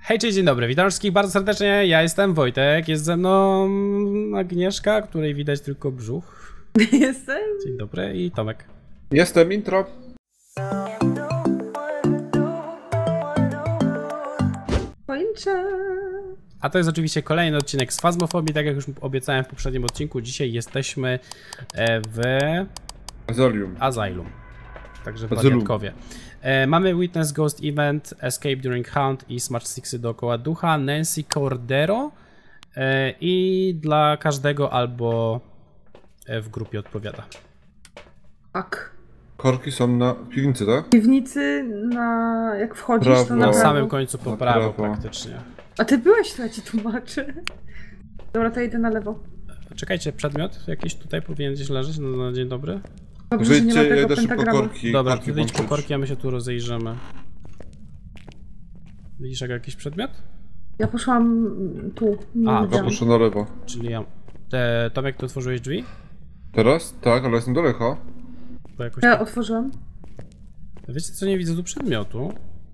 Hej, cześć, dzień dobry, witam wszystkich bardzo serdecznie, ja jestem Wojtek, jest ze mną Agnieszka, której widać tylko brzuch. Jestem. Dzień dobry i Tomek. Jestem intro. Kończę. A to jest oczywiście kolejny odcinek z Phasmophobia, tak jak już obiecałem w poprzednim odcinku, dzisiaj jesteśmy w Asylum. Także w Wariatkowie. Mamy Witness Ghost Event, Escape During Hunt i Smart Sixy dookoła ducha, Nancy Cordero i dla każdego albo w grupie odpowiada. Tak. Korki są na piwnicy, tak? W piwnicy jak wchodzisz, Prawo. to Na prawo. samym końcu po Na prawo prawo. praktycznie. A ty byłeś, to ja ci tłumaczę. Dobra, to idę na lewo. Czekajcie, przedmiot jakiś tutaj powinien gdzieś leżeć na dzień dobry. Dobrze, że nie ma Wyjdźcie, tego jedę szybko pentagramu. korki. Dobra, korki ty wyjdź po włączyć. korki, a my się tu rozejrzymy. Widzisz jakiś przedmiot? Ja poszłam tu. Nie A, widziałam. Proszę na lewo. Czyli ja... Tomek, tu otworzyłeś drzwi? Teraz? Tak, ale jestem daleko. Bo jakoś... Ja otworzyłam. Wiecie co, nie widzę tu przedmiotu.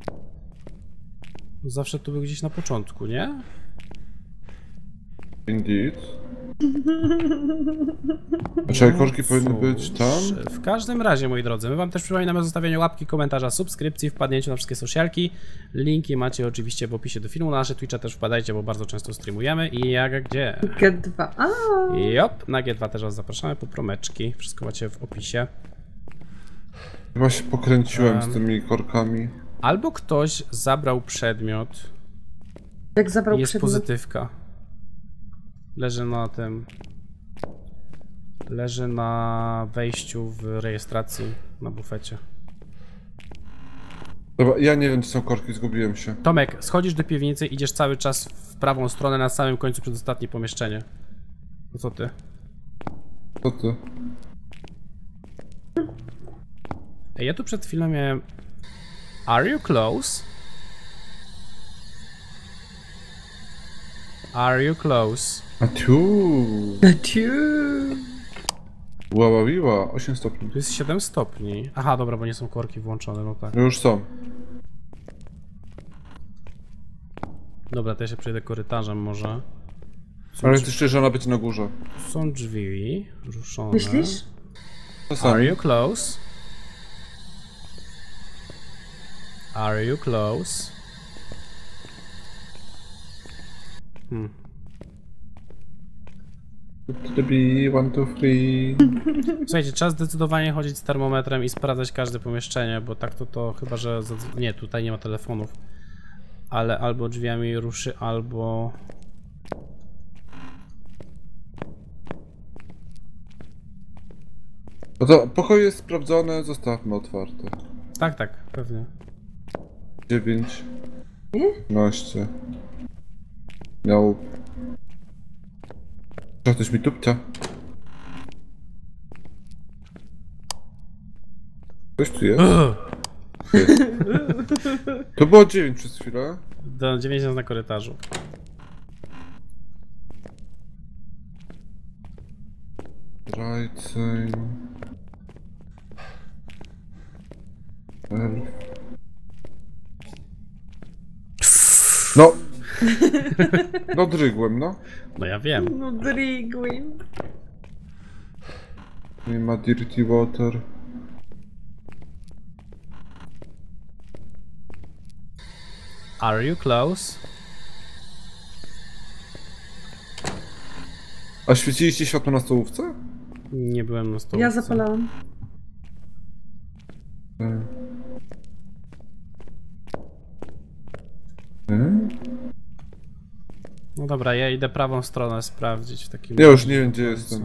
Zawsze tu był gdzieś na początku, nie? Indeed. Znaczy, korki powinny być tam? W każdym razie, moi drodzy, my wam też przypominamy o zostawieniu łapki, komentarza, subskrypcji, wpadnięciu na wszystkie socialki. Linki macie oczywiście w opisie do filmu. Na nasze Twitcha też wpadajcie, bo bardzo często streamujemy. I jak gdzie? G2. Jop, na G2 też was zapraszamy po promeczki. Wszystko macie w opisie. Chyba się pokręciłem z tymi korkami. Albo ktoś zabrał przedmiot. Jak zabrał Jest przedmiot. pozytywka. Leży na tym. Leży na wejściu w rejestracji na bufecie. Dobra, ja nie wiem, czy są korki, zgubiłem się. Tomek, schodzisz do piwnicy, idziesz cały czas w prawą stronę, na samym końcu przedostatnie pomieszczenie. No co ty? Co ty? Ej, ja tu przed chwilą miałem... Are you close? Are you close? A tu. Łaławiła, 8 stopni. Tu jest 7 stopni. Aha, dobra, bo nie są korki włączone, no tak. No już są. Dobra, to ja się przejdę korytarzem może. Ale ty szczerze, ona będzie na górze. Są drzwi ruszone. Myślisz? Are you close? Are you close? To be 1, 2, 3. Słuchajcie, trzeba zdecydowanie chodzić z termometrem i sprawdzać każde pomieszczenie, bo tak to chyba, że... Nie, tutaj nie ma telefonów. Ale albo drzwiami ruszy, albo... No to pokój jest sprawdzony, zostawmy otwarte. Tak, tak, pewnie. 9. 12. Miał. Co, ktoś mi tupcia? Ktoś tu jest? Jest. To było 9 przez chwilę. Do 9 na korytarzu. Right side. No! No drygłem, no. No ja wiem. No drigwin. Nie ma dirty water. Are you close? A świeciliście światło na stołówce? Nie byłem na stole. Ja zapalałam. No dobra, ja idę prawą stronę sprawdzić w takim Ja już razie. nie wiem, gdzie jestem.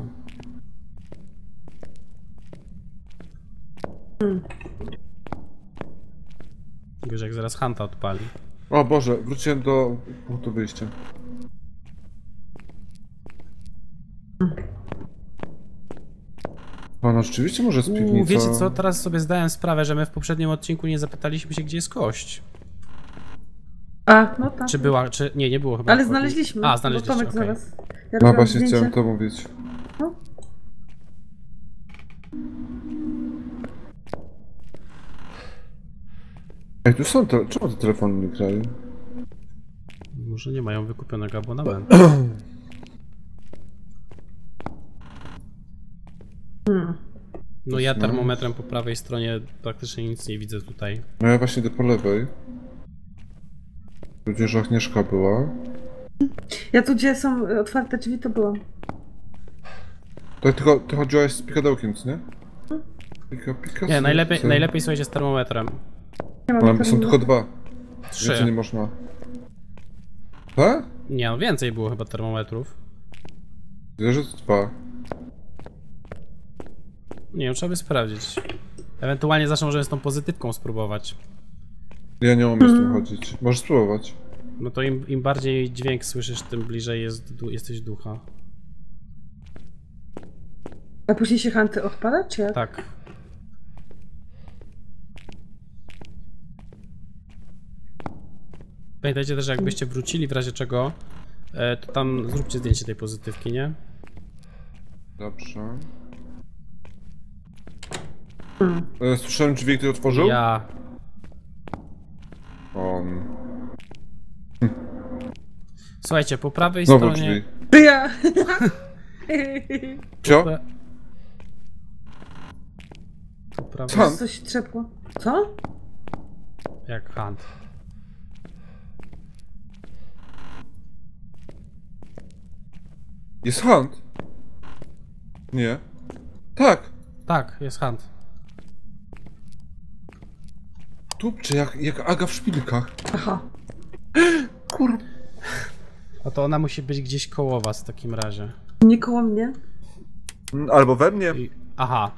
Już jak zaraz Hanta odpali. O Boże, wróciłem do punktu wyjścia. Pana rzeczywiście może z piwnicą... Wiecie co, teraz sobie zdałem sprawę, że my w poprzednim odcinku nie zapytaliśmy się, gdzie jest kość. A, no tak. Czy była, czy... Nie, nie było chyba. Ale znaleźliśmy. A, znaleźliście, Bo Tomek okej. znalazł. Ja No robiłam właśnie zdjęcie. chciałem to mówić. No. Ej, tu są te... Czemu te telefony nie grają? Może nie mają wykupionego abonamentu. No ja termometrem po prawej stronie praktycznie nic nie widzę tutaj. No ja właśnie idę po lewej. Tu gdzie Agnieszka była. Ja tu, gdzie są otwarte drzwi, to byłam. To tylko ty chodziłaś z pikadełkiem, co nie? Pika, Nie, najlepiej słuchajcie z termometrem. Nie mam Są termometru. tylko 2. 3. Więcej nie można. Tak? Nie, no więcej było chyba termometrów. Widzę, że to 2. Nie wiem, trzeba by sprawdzić. Ewentualnie zawsze możemy z tą pozytywką spróbować. Ja nie umiem z tym chodzić. Możesz spróbować. No to im bardziej dźwięk słyszysz, tym bliżej jesteś ducha. A później się Hunty odpala, czy jak? Tak. Pamiętajcie też, że jakbyście wrócili w razie czego, to tam zróbcie zdjęcie tej pozytywki, nie? Dobrze. Słyszałem drzwi, który otworzył? Ja. On. Słuchajcie, po prawej Znowu stronie... drzwi. Ja! Cio? Po prawej... Co? Coś trzepło. Co? Jak Hunt. Jest Hunt? Nie. Tak! Tak, jest Hunt. Tu, czy jak Aga w szpilkach. Aha. Kur... No to ona musi być gdzieś koło was w takim razie. Nie koło mnie. Albo we mnie. Aha.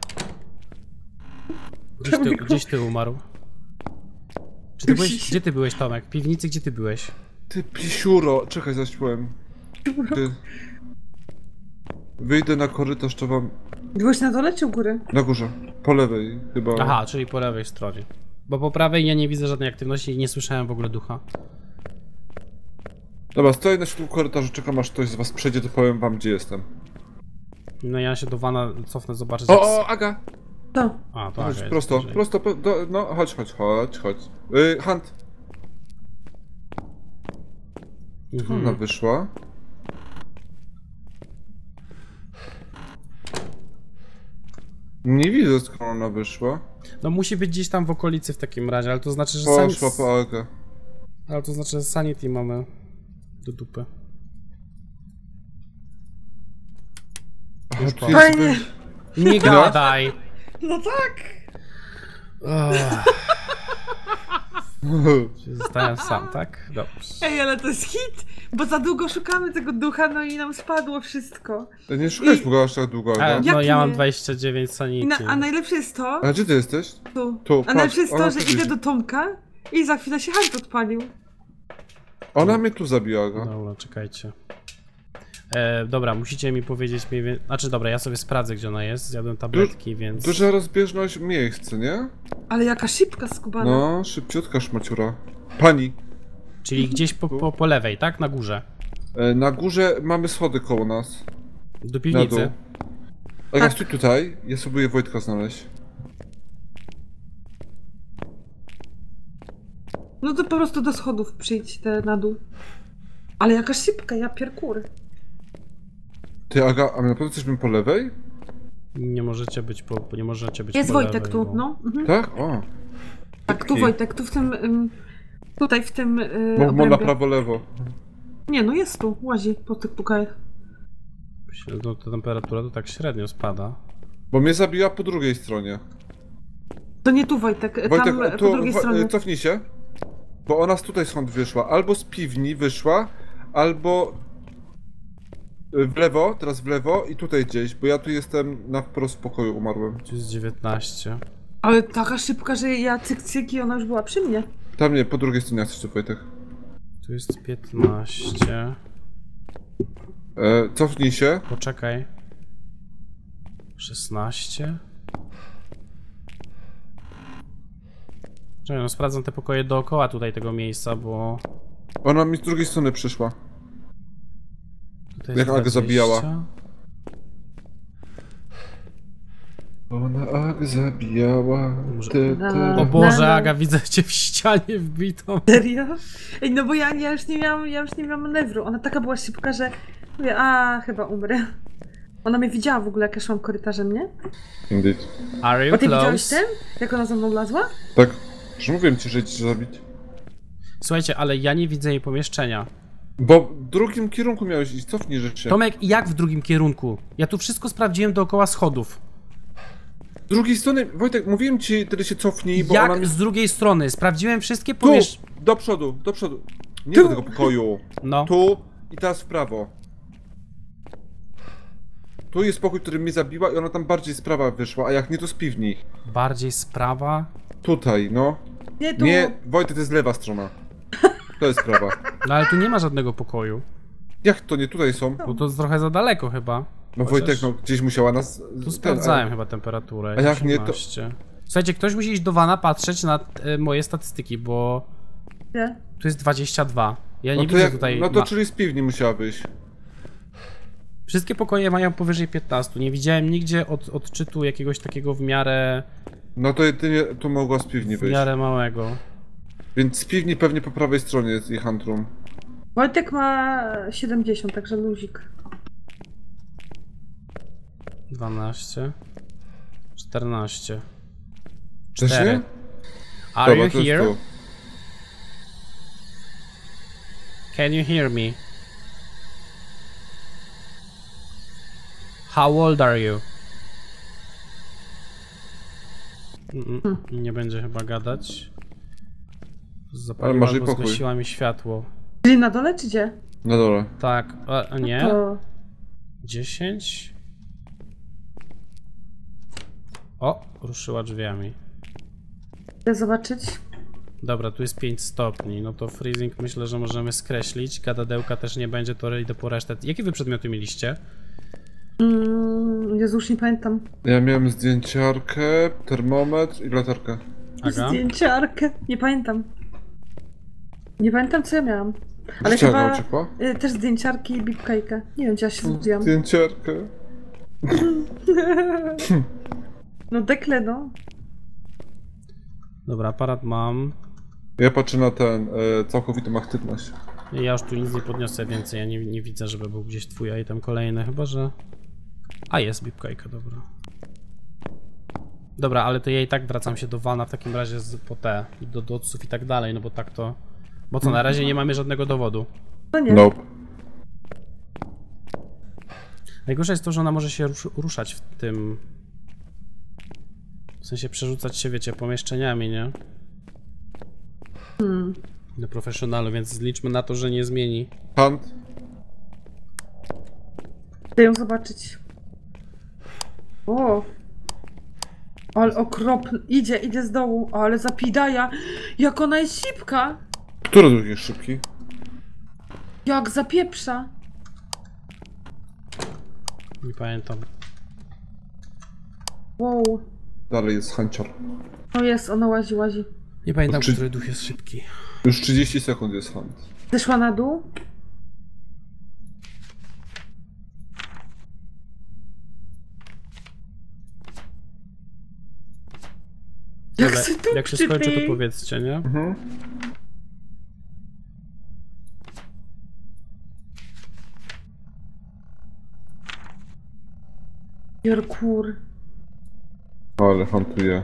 Gdzieś ty umarł. Czy ty byłeś, gdzie ty byłeś, Tomek? W piwnicy, gdzie ty byłeś? Ty pisiuro. Czekaj, zaśpiłem. Ty... Wyjdę na korytarz, to wam... Byłeś na dole czy u góry? Na górze. Po lewej chyba. Aha, czyli po lewej stronie. Bo po prawej ja nie widzę żadnej aktywności i nie słyszałem w ogóle ducha. Dobra, stoję na środku korytarza, czekam aż ktoś z was przejdzie, to powiem wam, gdzie jestem. No ja się do wana cofnę zobaczyć. O, Aga! To. A, to Chodź, Aga jest prosto, bliżej. prosto, no, chodź. Hunt. Mhm. Ona wyszła. Nie widzę, skąd ona wyszła. No musi być gdzieś tam w okolicy w takim razie, ale to znaczy, że Poszła po Agę. Ale to znaczy, że sanity mamy do dupy. Aha, tu Fajnie. jest... Nie gadaj! No tak! Zostałem sam, tak? Dobrze. Ej, ale to jest hit! Bo za długo szukamy tego ducha, no i nam spadło wszystko. Nie szukałeś długo, aż tak długo, Aga. No Jak ja mam nie? 29 sanity. A najlepsze jest to... A gdzie ty jesteś? Tu. Tu, A patrz, najlepsze jest ona to, że tu idę widzi. do Tomka i za chwilę się Hunt odpalił. Ona mnie tu zabiła, Aga. Dobra, czekajcie. Dobra, musicie mi powiedzieć mniej więcej... Znaczy dobra, ja sobie sprawdzę, gdzie ona jest. Zjadłem tabletki, więc... Duża rozbieżność miejsc, nie? Ale jaka szybka skubana. No, szybciutka szmaciura. Pani, Czyli gdzieś po lewej, tak? Na górze. na górze mamy schody koło nas. Do Na piwnicy. dół. Aga, Tak. stój tutaj, ja spróbuję Wojtka znaleźć. No to po prostu do schodów przyjdź na dół. Ale jaka szybka, ja pierkur. Ty, Aga, a my na pewno jesteśmy po lewej? Nie możecie być nie możecie być Jest po Wojtek lewej, tu, bo... no. Mhm. Tak? O. Tak, tu Wojtek, tu w tym... tutaj w tym Bo na obrębie. prawo, lewo. Nie, no jest tu, łazi po tych pukajach. No, ta temperatura to tak średnio spada. Bo mnie zabiła po drugiej stronie. To nie tu Wojtek, Wojtek, tam po drugiej stronie. cofnij się. Bo ona tutaj skąd wyszła. Albo z piwni wyszła, albo w lewo, teraz w lewo i tutaj gdzieś, bo ja tu jestem na wprost w pokoju, umarłem. Tu jest 19. Ale taka szybka, że ja cyk i ona już była przy mnie. Tam nie, po drugiej stronie jesteś tu, Wojtek. Tu jest 15. Cofnij się. Poczekaj. 16. Czekaj, no sprawdzam te pokoje dookoła tutaj tego miejsca, bo... Ona mi z drugiej strony przyszła. Tutaj Jak jest Aga 20. zabijała. Ona Agę zabijała. Może- Na- O Boże, na- Aga, widzę cię w ścianie wbitą. Serio? Ej, no bo ja już nie miałam manewru. Ona taka była szybka, że mówię, chyba umrę. Ona mnie widziała w ogóle, jak ja szłam korytarzem, nie? Indeed. Are you Bo ty widziałeś close? ten? Jak ona za mną lazła? Tak. Już mówiłem ci, że cię zabić. Słuchajcie, ale ja nie widzę jej pomieszczenia. Bo w drugim kierunku miałeś iść, cofnij rzeczy. Tomek, jak w drugim kierunku? Ja tu wszystko sprawdziłem dookoła schodów. Z drugiej strony, Wojtek, mówiłem ci, wtedy się cofnij, bo ona Jak mi... z drugiej strony? Sprawdziłem wszystkie Tu! pomieszczenia. Do przodu, do przodu. Nie Tu! do tego pokoju. No. Tu i teraz w prawo. Tu jest pokój, który mnie zabiła i ona tam bardziej z prawa wyszła, a jak nie, to z piwni. Bardziej sprawa. Tutaj, no. Nie, tu. Nie, Wojtek, to jest lewa strona. To jest prawa. No ale tu nie ma żadnego pokoju. Jak to nie? Tutaj są. Bo to jest trochę za daleko chyba. No Chociaż Wojtek, no gdzieś musiała nas... Tu sprawdzałem chyba temperaturę. A jak nie, to- 18. Słuchajcie, ktoś musi iść do wana patrzeć na moje statystyki, bo Nie. tu jest 22. Ja nie No to widzę jak... tutaj. No to czyli z piwni musiała wyjść. Wszystkie pokoje mają powyżej 15. Nie widziałem nigdzie odczytu jakiegoś takiego w miarę No to jedynie tu mogła z piwni wyjść. małego. Więc z piwni pewnie po prawej stronie jest ich handrum. Wojtek ma 70, także luzik. 12. 14. Też 4. nie? Are Dobra, you to jest here? tu. Can you hear me? How old are you? Nie będzie chyba gadać. Zapaliła masz jej albo pokój. zgasiła mi światło. Czyli na dole, czy gdzie? Na dole. Tak, a nie? To... 10? O, ruszyła drzwiami. Chcę zobaczyć. Dobra, tu jest 5 stopni, no to freezing myślę, że możemy skreślić. Gadadełka też nie będzie, to idę po resztę. Jakie wy przedmioty mieliście? Jezu, już nie pamiętam. Ja miałem zdjęciarkę, termometr i latarkę. Aga? Zdjęciarkę. Nie pamiętam. Nie pamiętam, co ja miałam. Ale Ściana chyba uciekła? też zdjęciarki i bipcajkę. Nie wiem, gdzie ja się zgubiłam. Zdjęciarkę. No dekle, no. Dobra, aparat mam. Ja patrzę na ten, całkowitą aktywność. Ja już tu nic nie podniosę więcej, ja nie widzę, żeby był gdzieś twój item kolejny, chyba że... A, jest bipkajka, dobra. Dobra, ale to ja i tak wracam się do wana w takim razie po te, do doców i tak dalej, no bo tak to... Bo co, na razie nie mamy żadnego dowodu. No nie. Nope. Najgorsze jest to, że ona może się ruszać w tym... W sensie przerzucać się, wiecie, pomieszczeniami, nie? Do profesjonalu, więc zliczmy na to, że nie zmieni. Hand. Chcę ją zobaczyć. O! Ale okropny. Idzie z dołu. O, ale zapidaja. Jak ona jest szybka. Który drugi jest szybki? Jak zapieprza. Nie pamiętam. Wow. Dalej jest hancior. O jest, ona łazi. Nie pamiętam, Czy- który duch jest szybki. Już 30 sekund jest hand. Zeszła na dół. Jak Dobra, się tu jak się skończy, to przytyj. powiedzcie, nie? Mhm. Jorkur. Ale hantuje.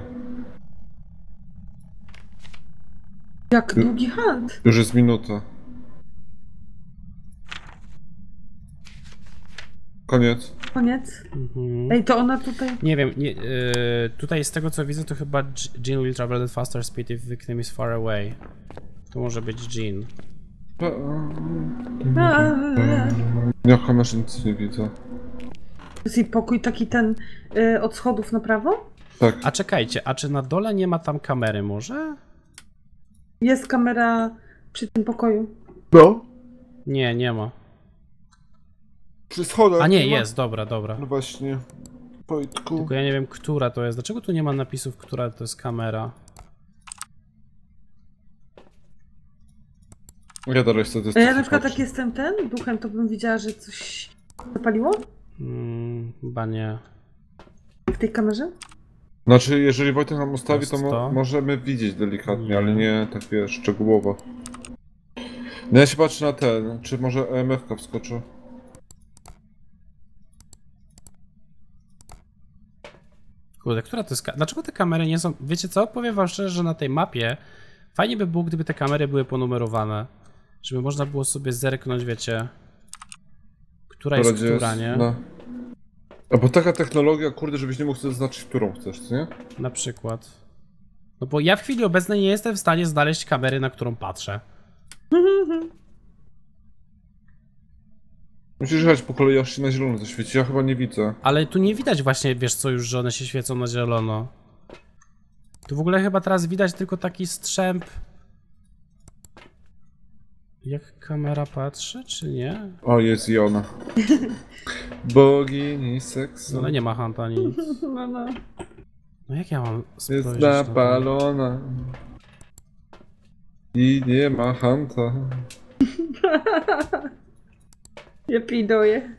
Jak długi hand. Już jest minuta. Koniec. Koniec. Mhm. Ej, to ona tutaj... Nie wiem, tutaj z tego co widzę, to chyba Jean will travel at faster speed if victim is far away. To może być Jean. Ja kamerze nic nie widzę. Jest jej pokój taki ten od schodów na prawo? Tak. A czekajcie, a czy na dole nie ma tam kamery może? Jest kamera przy tym pokoju. No. Nie, nie ma. Przy schodach. A nie, ma? jest, dobra. No właśnie. Wojtku. Tylko ja nie wiem, która to jest. Dlaczego tu nie ma napisów, która to jest kamera? Ja dalej chcę test. Ja na przykład jak jestem duchem, to bym widziała, że coś zapaliło Chyba nie. w tej kamerze. Znaczy, jeżeli Wojtek nam ustawi, to To. możemy widzieć delikatnie, Nie. ale nie tak wiesz, szczegółowo. No ja się patrzę na ten, czy może EMF-ka wskoczy. Kurde, która to jest... Dlaczego te kamery nie są... Wiecie co? Powiem wam szczerze, że na tej mapie fajnie by było, gdyby te kamery były ponumerowane. Żeby można było sobie zerknąć, wiecie... Która jest Gdzie która, nie? No. A bo taka technologia, kurde, żebyś nie mógł sobie zaznaczyć, którą chcesz, co nie? Na przykład. No bo ja w chwili obecnej nie jestem w stanie znaleźć kamery, na którą patrzę. Musisz jechać po kolei, aż się na zielono zaświeci, ja chyba nie widzę. Ale tu nie widać właśnie, wiesz co, już, że one się świecą na zielono. Tu w ogóle chyba teraz widać tylko taki strzęp. Jak kamera patrzy, czy nie? O, jest i ona. Bogini seksu. No ale nie ma Hunta nic. No, no. No jak ja mam spojrzeć Jest na to? napalona. I nie ma Hanta. Ja piduję.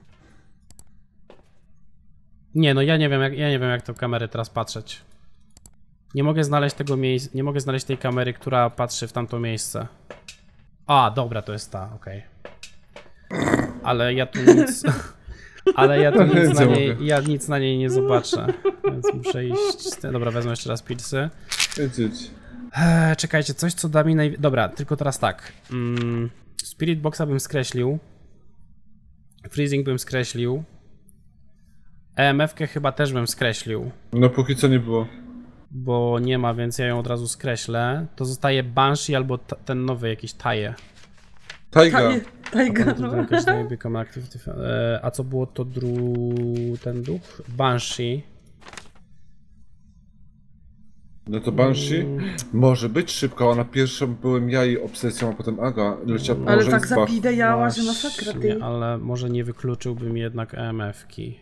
Nie, no ja nie wiem jak to kamery teraz patrzeć. Nie mogę znaleźć tego miejsca, nie mogę znaleźć tej kamery, która patrzy w tamto miejsce. A, dobra, to jest ta, okej. Ale ja tu nic... Ale ja tu nic na niej, ja nic na niej nie zobaczę. Więc muszę iść... Dobra, wezmę jeszcze raz pilsy. Wiedzieć. Czekajcie, coś co da mi Dobra, tylko teraz tak. Spirit Boxa bym skreślił. Freezing bym skreślił. EMF-kę chyba też bym skreślił. No póki co nie było. Bo nie ma, więc ja ją od razu skreślę. To zostaje Banshee albo ten nowy jakiś Taje. Tajga. Tajga. A co było to ten duch? Banshee. No to Banshee? Może być szybko, a na pierwszą byłem ja i obsesją, a potem Aga leciała po Ale tak małżeństwach. zapidejała, że masakra ty. Właśnie, ale może nie wykluczyłbym jednak EMF-ki.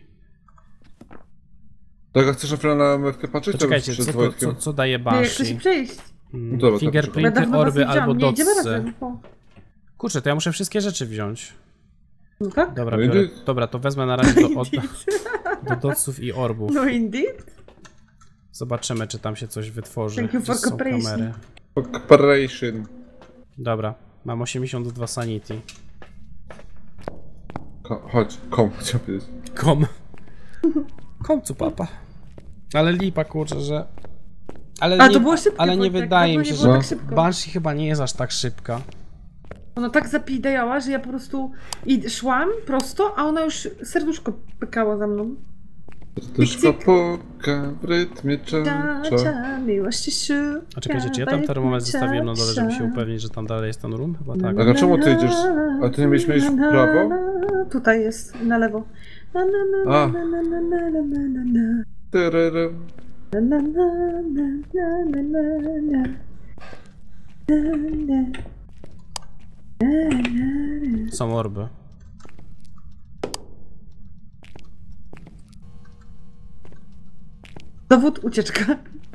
Tak, jak chcesz na chwilę na MF-kę patrzeć, To to czekajcie, przed co Wojtkiem. daje Nie, jak chcę się Banshee? przejść. Dobra, to Fingerprinty, Dawno was orby nie widziałam. albo Nie, idziemy dotsy. razem. O. Kurczę, to ja muszę wszystkie rzeczy wziąć. No tak? Dobra, No biorę, indeed. dobra, to wezmę na razie do dotsów i orbów. No indeed. Zobaczymy, czy tam się coś wytworzy. Thank you for Gdzie są cooperation. kamery. Operation. Dobra, mam 82 sanity. Chodź, chciał powiedzieć. Komcu papa. Ale lipa, kurczę, że... Ale A, nie, to było szybko, ale nie Wojtek, wydaje dawno mi się, nie że było tak szybko. Banshee chyba nie jest aż tak szybka. Ona tak zapidejała, że ja po prostu szłam prosto, a ona już serduszko pykała za mną. Serduszko puka w rytmie cza. Miłość się A czekajcie, czy ja tam termometr zostawiłem na dole, żeby się upewnić, że tam dalej jest ten room? Chyba tak. Aga, czemu ty idziesz? A ty nie mieliśmy iść w prawo? Tutaj jest, na lewo. A. Tyryry. Są orby. Dowód, ucieczka.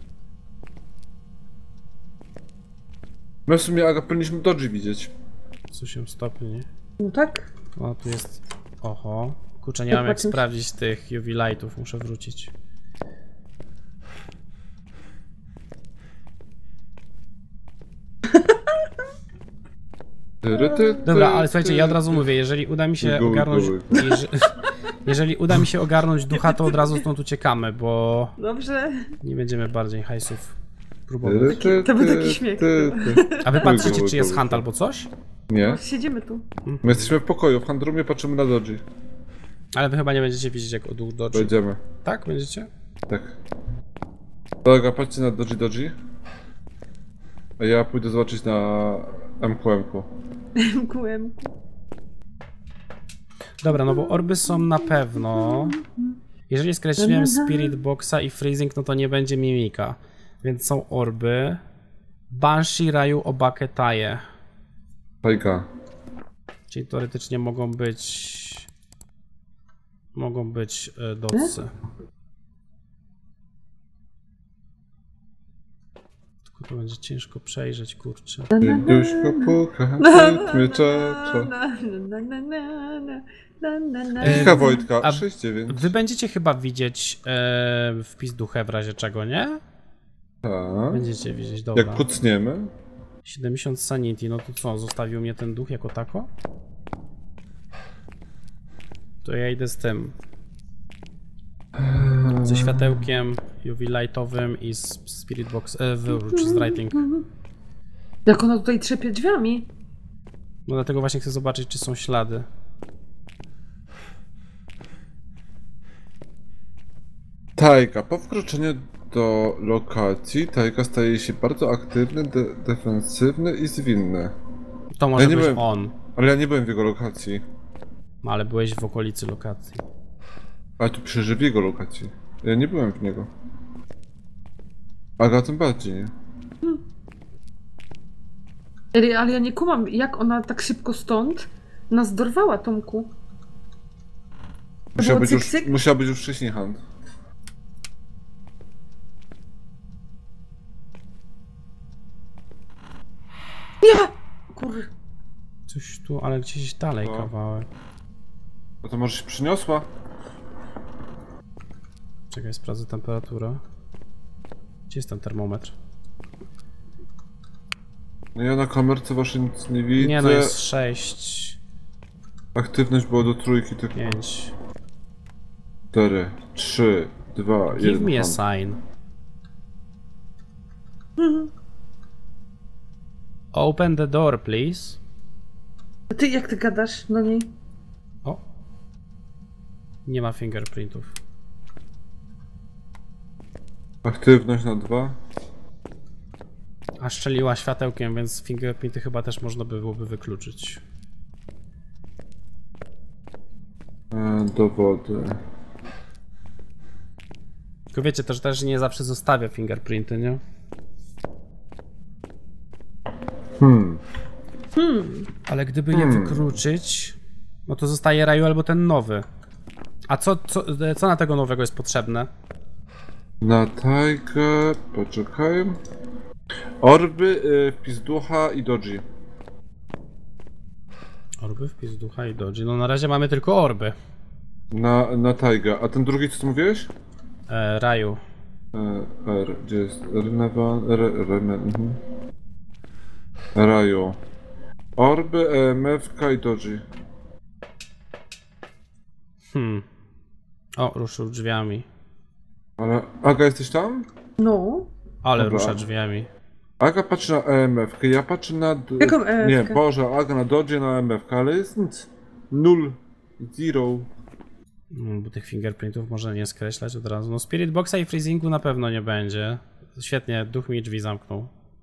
My w sumie, Aga, powinniśmy Dodgy widzieć. 8 stopni. No tak? O, tu jest... Oho. Kurczę, nie mam jak Zobaczymy. sprawdzić tych UV lightów, muszę wrócić. Dobra, ale słuchajcie, ja od razu mówię, jeżeli uda mi się ogarnąć... Jeżeli uda mi się ogarnąć ducha, to od razu stąd uciekamy, bo Dobrze. nie będziemy bardziej hajsów próbować. To był taki śmiech. A wy patrzycie, czy jest hunt albo coś? Nie. Siedzimy tu. My jesteśmy w pokoju, w handrumie patrzymy na Dodgy. Ale wy chyba nie będziecie widzieć jak duch Dodge. Wejdziemy. Tak? Będziecie? Tak. To Aga, patrzcie na Dodgy. A ja pójdę zobaczyć na MQM-ku. MQM. Dobra, no bo orby są na pewno. Jeżeli skreśliłem Spirit Boxa i Freezing, no to nie będzie mimika. Więc są orby. Banshee, Raju, Obakę, Taje. Tajga. Czyli teoretycznie mogą być dotsy. Tylko to będzie ciężko przejrzeć, kurczę. Serduszko puka w rytmie cza. Kilka Wojtka, a 6-9. Wy będziecie chyba widzieć wpis ducha w razie czego, nie? Tak. Będziecie widzieć, dobra. Jak kucniemy. 70 sanity, no to co, zostawił mnie ten duch jako tako? To ja idę z tym. Ze światełkiem UV lightowym i z spirit box, czy z writing. Jak ona tutaj trzepie drzwiami. No dlatego właśnie chcę zobaczyć, czy są ślady. Tajka. Po wkroczeniu do lokacji Tajka staje się bardzo aktywny, defensywny i zwinny. To może nie być byłem- on. Ale ja nie byłem w jego lokacji. No, ale byłeś w okolicy lokacji. Ale tu pisze, że w jego lokacji. Ja nie byłem w niego. Aga tym bardziej, nie? Ale ja nie kumam, jak ona tak szybko stąd nas dorwała, Tomku. było cyk, cyk? Musiał być już wcześniej hand. Nie! Kur... Coś tu, ale gdzieś dalej No. kawałek. No to może się przyniosła? Czekaj, sprawdzę temperaturę. Gdzie jest ten termometr? No ja na kamerce waszej nic nie widzę. Nie no, jest 6, Aktywność była do trójki, tylko 5. 4, 3, 2, 1. Give me a sign. Open the door, please. A ty, jak ty gadasz do niej? O. Nie ma fingerprintów. Aktywność na 2. A szczeliła światełkiem, więc fingerprinty chyba też można by byłoby wykluczyć. Dowody. Tylko wiecie, to że też nie zawsze zostawia fingerprinty, nie? Ale gdyby je wykluczyć, no to zostaje Raju albo ten nowy. A co na tego nowego jest potrzebne? Na Tajkę, poczekaj. Orby, wpis ducha i doji. Orby, wpis ducha i doji. No na razie mamy tylko orby. Na Tajga. A ten drugi co ty mówiłeś? Raju. R, gdzie jest? Raju. Orby, EMF i doji. O, ruszył drzwiami. Ale Aga, jesteś tam? No. Ale Dobra. rusza drzwiami. Aga patrzy na EMF, ja patrzę na... Jaką EMF-kę? Nie, Boże, Aga na doji, na EMF, ale jest nic. 0. Bo tych fingerprintów może nie skreślać od razu. No Spirit Boxa i freezingu na pewno nie będzie. Świetnie, duch mi drzwi zamknął.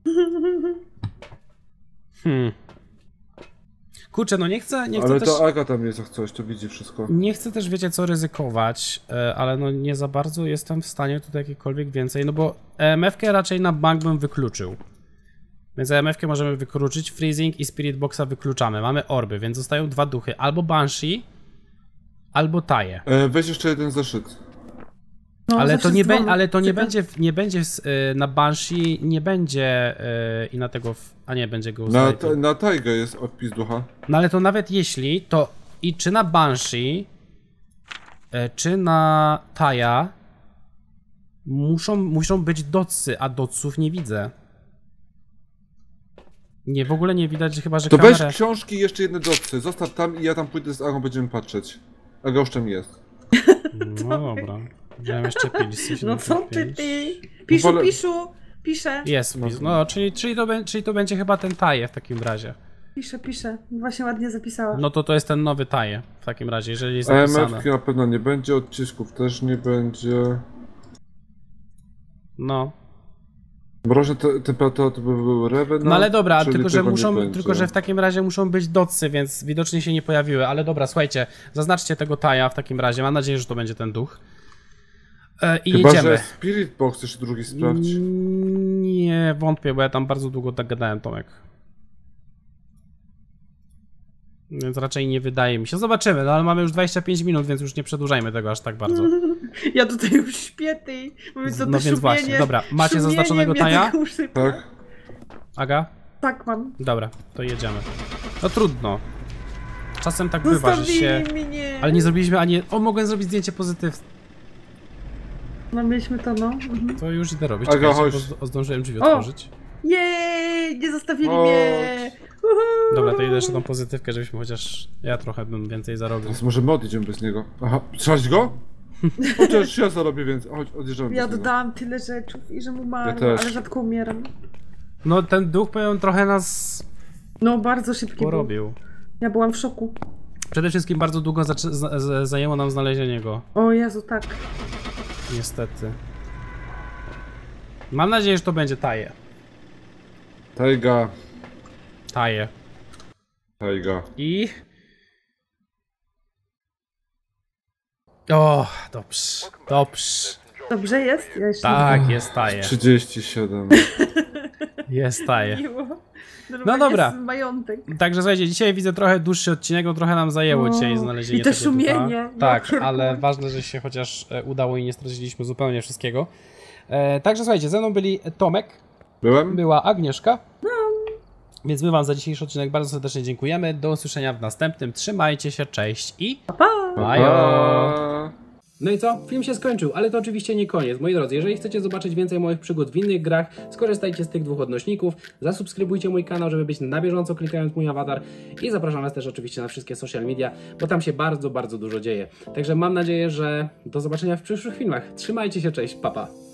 Kurczę, no nie chcę Ale też... to Aga tam jest jak coś, to widzi wszystko. Nie chcę też, wiecie co, ryzykować, ale no nie za bardzo jestem w stanie tutaj jakiekolwiek więcej, no bo EMF-kę raczej na bank bym wykluczył. Więc EMF-kę możemy wykluczyć, freezing i Spirit Boxa wykluczamy. Mamy orby, więc zostają dwa duchy, albo Banshee, albo Taje. Weź jeszcze jeden zeszyt. No, Ale zawsze to nie, z dwoma. ale to nie Cyka. będzie na Banshee, nie będzie i na tego, a nie, będzie go Na Tajgę jest odpis ducha. No ale to nawet jeśli, to i czy na Banshee, czy na Taja muszą być dotsy, a dotsów nie widzę. Nie, w ogóle nie widać, chyba że To kamerę... weź książki i jeszcze jedne docy. Zostaw tam i ja tam pójdę z Agą, będziemy patrzeć. Aga już tam jest. No dobra. Wziąłem jeszcze pilsy. No co ty, 75. ty? Piszu, wolę- piszę. Jest wpis. No, czyli to będzie chyba ten Taje w takim razie. Piszę. Właśnie ładnie zapisała. No to jest ten nowy Taje w takim razie, jeżeli jest zapisane. EMF-ki na pewno nie będzie, odcisków też nie będzie. No. Mroźne temperatura to by był Revenant. No ale dobra, czyli tylko że tego nie muszą, będzie. tylko że w takim razie muszą być dotsy, więc widocznie się nie pojawiły. Ale dobra, słuchajcie, zaznaczcie tego Taja w takim razie. Mam nadzieję, że to będzie ten duch. I Chyba, jedziemy. że Spirit Box jeszcze drugi sprawdź. Nie wątpię, bo ja tam bardzo długo tak gadałem, Tomek. Więc raczej nie wydaje mi się. Zobaczymy, no ale mamy już 25 minut, więc już nie przedłużajmy tego aż tak bardzo. Ja tutaj już śpię, ty. Mówię, co No to więc właśnie, dobra. Macie zaznaczonego Taja? Tak? Aga? Tak mam. Dobra, to jedziemy. No trudno. czasem tak bywa, że się... mnie. Ale nie zrobiliśmy ani... O, mogłem zrobić zdjęcie pozytywne. No mieliśmy to, no. Mhm. To już idę robić, Aga, czekajcie, chodź. bo zdążyłem drzwi O! otworzyć. Jej, nie zostawili O. mnie. Uhu. Dobra, to idę jeszcze tą pozytywkę, żebyśmy chociaż... Ja trochę bym więcej zarobił. Teraz może my odjedziemy bez niego. Aha, trzymać go? Chociaż ja zarobię więcej. Chodź, odjeżdżamy Ja bez niego. dodałam tyle rzeczów i że mu umarł, Ja też. ale rzadko umieram. No ten duch, powiem, trochę nas No, bardzo szybki był. porobił. Ja byłam w szoku. Przede wszystkim bardzo długo zajęło nam znalezienie go. O Jezu, tak. Niestety. Mam nadzieję, że to będzie Taje. Tajga. Taje. Tajga. I... O, dobrze. Dobrze. Dobrze jest? Ja jeszcze Tak, jest Taje. 37. Jest Taje. miło. No dobra. Jest majątek. Także słuchajcie, dzisiaj widzę trochę dłuższy odcinek, bo trochę nam zajęło O, dzisiaj znalezienie i to tego szumienie. ducha. Tak, Ja ale ważne, że się chociaż udało i nie straciliśmy zupełnie wszystkiego. Także słuchajcie, ze mną byli Tomek, Byłem? była Agnieszka. Więc my wam za dzisiejszy odcinek bardzo serdecznie dziękujemy. Do usłyszenia w następnym. Trzymajcie się, cześć i Pa, pa. bajo! Pa. No i co? Film się skończył, ale to oczywiście nie koniec. Moi drodzy, jeżeli chcecie zobaczyć więcej moich przygód w innych grach, skorzystajcie z tych 2 odnośników, zasubskrybujcie mój kanał, żeby być na bieżąco klikając mój awatar i zapraszam was też oczywiście na wszystkie social media, bo tam się bardzo, bardzo dużo dzieje. Także mam nadzieję, że do zobaczenia w przyszłych filmach. Trzymajcie się, cześć, pa pa!